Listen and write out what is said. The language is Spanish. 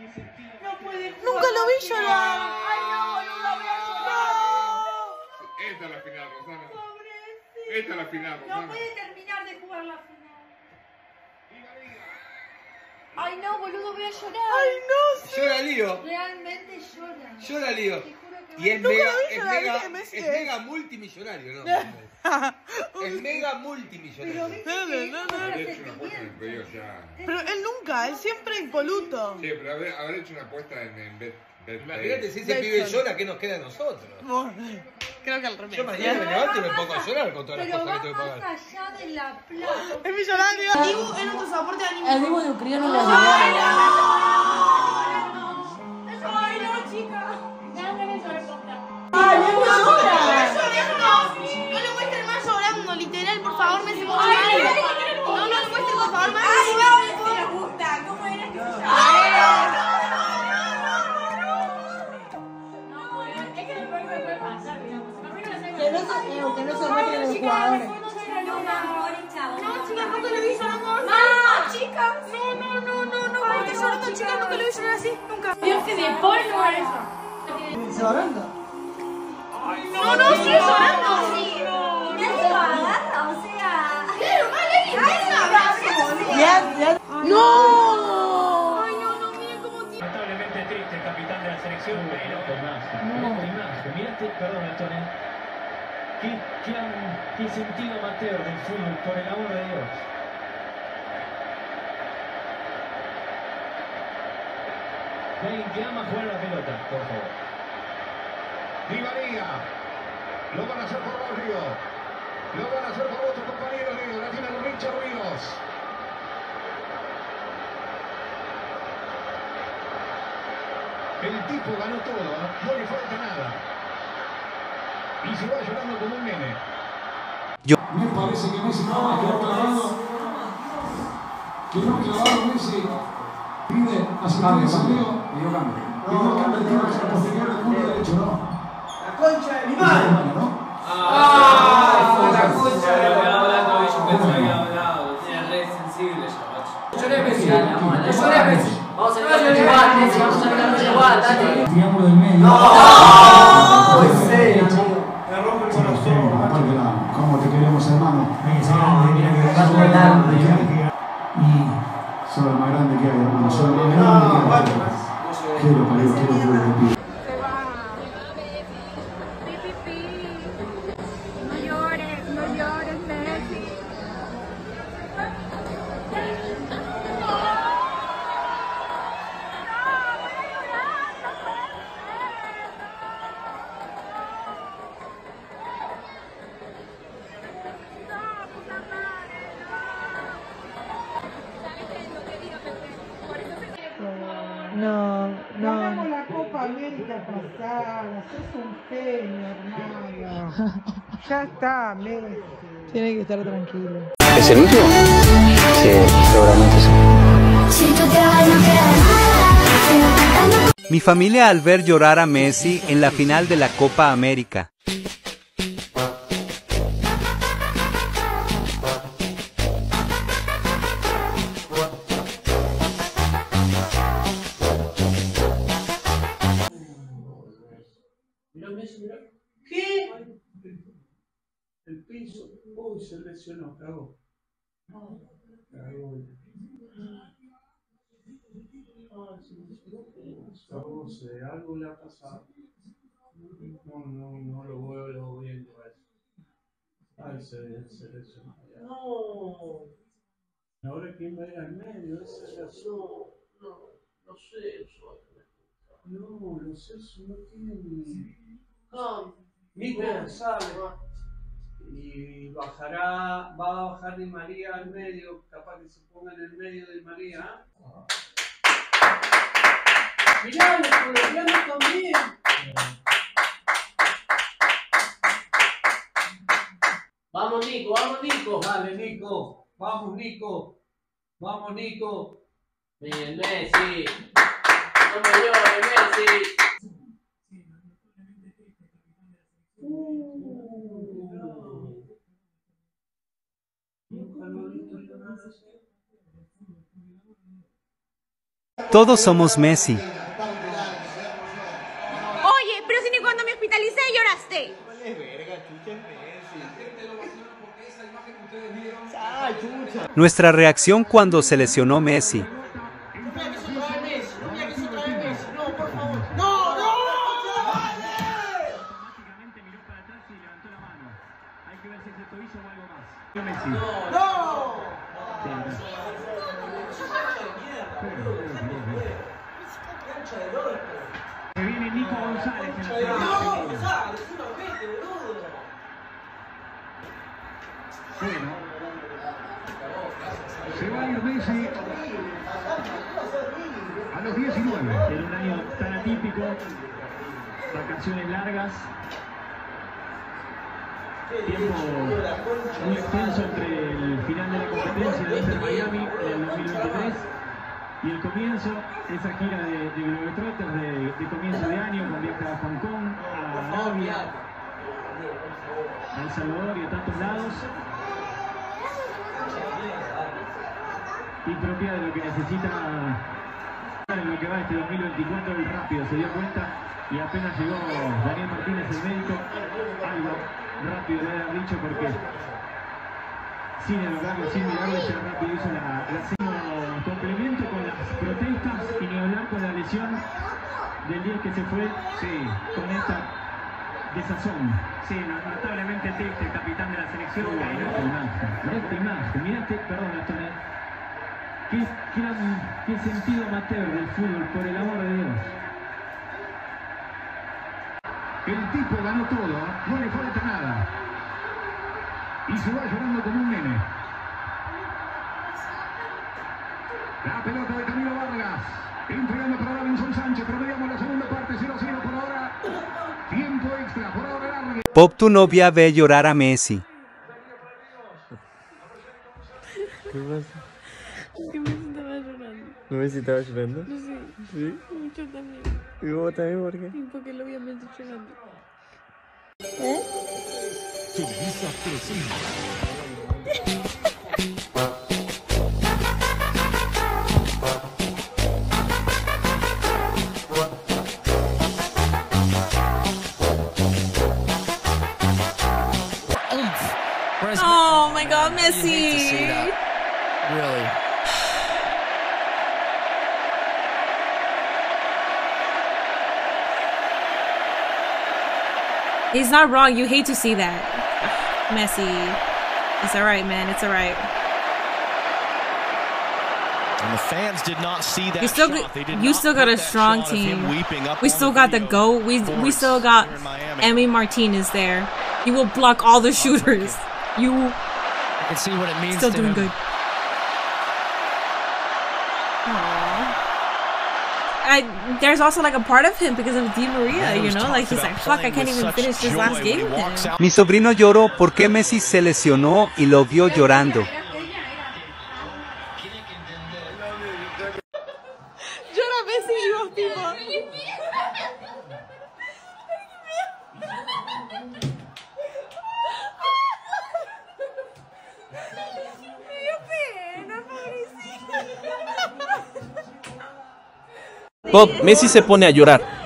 No puede. Nunca lo vi llorar. Ay, no, boluda, voy a llorar. Esta es la final, Rosana. Esta es la final, Rosana. No puede terminar de jugar la final. Ay, no, boludo, voy a llorar. Ay, no, sí. Llora Lío. Realmente llora. Llora Lío. Te juro que Y es Nunca mega, lo vi es llorar, mega, ¿viste? Messi es es. mega multimillonario, ¿no? Es mega multimillonario. Habrá hecho una apuesta en el pedido ya. Pero él nunca, él siempre impoluto. Sí, pero habrá hecho una apuesta en Bet. Imagínate si ese pibe llora, ¿qué nos queda a nosotros? Creo que al revés. Yo mañana me levanto y me pongo a llorar con todas las pero cosas va que tengo que más pagar. allá de la plata. Es millonario. Dibu es nuestro soporte anímico. El Dibu de Ucrania no le Ay, no, chica. Ay, no llora. No lo muestres más llorando, literal, por favor, me hace mucho mal. No lo muestres, por favor, más. Ay, no, ¿cómo te gusta? ¿Cómo era que se llama? Que no se muestren los jugadores. No, amor, chao. No, chica, nunca lo vi llorando. No, chica. No, está llorando, chica, nunca lo vi llorar así, nunca. Dios que de Paul no era eso. ¿Llorando? No, sigue llorando. Nadie lo agarra, o sea. Claro, mal, Ya. No. Ay, no, miren cómo tiene. Lamentablemente triste el capitán de la selección, pero mirate, perdón, Antonio. ¿Qué sentido amateur del fútbol, por el amor de Dios? Alguien que ama jugar la pelota, por favor. Di María. Lo van a hacer por vos, Río. Lo van a hacer por vos, tu compañero, Río. La tiene Richard Ríos. El tipo ganó todo, no le falta nada. Y se va llorando como un nene. Me parece que Messi no quedó clavado. Quedó clavado Messi. Pide asistencia, Leo. Quedó cambio que se posterior del punto derecho, ¿no? La concha de mi madre. ¿No? Fue la concha de mi madre. Yo pensé que había hablado. Tiene re sensible yo, macho. Lloré Messi. Lloré Messi. Vamos a salir igual, Messi. Vamos a salir igual, dale. Triángulo del medio. No, en serio, chico. Me rompe el corazón. Aparte, ¿cómo te queremos, hermano? Y sos el más grande que hay, hermano. Sos el más grande que hay. Quiero, quiero, quiero. No llores, Messi. No. Ganamos la Copa América pasada, sos un genio, hermano. Ya está, Messi. Tiene que estar tranquilo. ¿Es el último? Sí, seguramente sí. Mi familia al ver llorar a Messi en la final de la Copa América. ¿Qué? El piso. Uy, se lesionó, cagó. Cagó. Algo le ha pasado. No lo veo bien por eso. Ay, se lesionó. No. Ahora quién va a ir al medio, esa es la no sé eso. No, los Celso no tienen. Nico González. Y va a bajar Di María al medio, capaz que se ponga en el medio de María. Mirá, los colombianos también. Vamos, Nico, vamos, Nico. Dale, Nico. Vamos, Nico. Vamos, Nico. Bien, Messi. No me llores, Messi. Todos somos Messi. Oye, pero si ni cuando me hospitalicé lloraste. Nuestra reacción cuando se lesionó Messi. Se viene Nico González en la selección. Bueno, se va a ir Messi a los 19. En un año tan atípico, vacaciones largas, tiempo muy extenso entre el final de la competencia de Inter Miami en el 2023 y el comienzo, esa gira de Globetrotters de comienzo de año, con viajes a Hong Kong, a Arabia, a El Salvador y a tantos lados, y propia de lo que necesita en lo que va este 2024, el rápido, se dio cuenta y apenas llegó Daniel Martínez, el médico, algo rápido le había dicho, porque sin evocarlo, sin mirarlo, ya rápido hizo la complemento con las protestas y ni hablar con la lesión del 10 que se fue, sí, con esta desazón. Sí, notablemente triste el capitán de la selección. Esta imagen, mirate, perdón, Antonio. Qué sentido amateur del fútbol, por el amor de Dios. El tipo ganó todo, no le falta nada. Y se va llorando como un nene. La pelota de Camilo Vargas. Entregando para Davinson Sánchez. Promediamos la segunda parte, 0-0 por ahora. Tiempo extra, por ahora largo. Pop, tu novia ve llorar a Messi. ¿Qué pasa? Que Messi estaba llorando. ¿Messi estaba llorando? Sí. ¿Sí? Mucho también. ¿Y vos también por qué? Sí, porque lo vi a Messi llorando. Televisa presenta. Oh my God, Messi! Really? He's not wrong. You hate to see that. Messi. It's alright, man. It's alright. And the fans did not see that. You still got a strong team. We still got the GOAT. We still got Emi Martinez there. He will block all the shooters. You can see what it means. Still doing good. There's also like a part of him because of Di Maria, you know, like he's like, fuck, I can't even finish this last game with him. Mi sobrino lloró porque Messi se lesionó y lo vio llorando. Llora Messi y vos, tipo. Pop, Messi se pone a llorar.